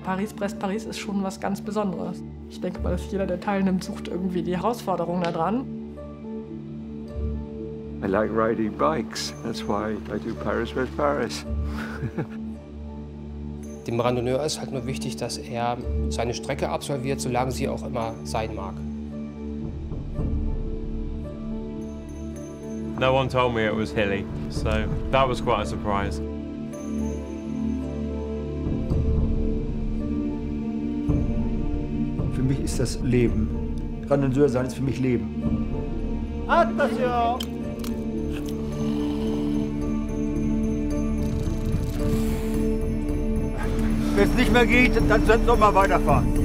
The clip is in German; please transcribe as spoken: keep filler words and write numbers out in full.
Paris-Brest-Paris ist schon was ganz Besonderes. Ich denke mal, dass jeder, der teilnimmt, sucht irgendwie die Herausforderung da dran. I like riding bikes. That's why I do Paris-Brest-Paris. Dem Randonneur ist halt nur wichtig, dass er seine Strecke absolviert, solange sie auch immer sein mag. No one told me it was hilly, so that was quite a surprise. Für mich ist das Leben. Randonneur sein ist für mich Leben. Attention! Wenn es nicht mehr geht, dann sollten wir mal weiterfahren.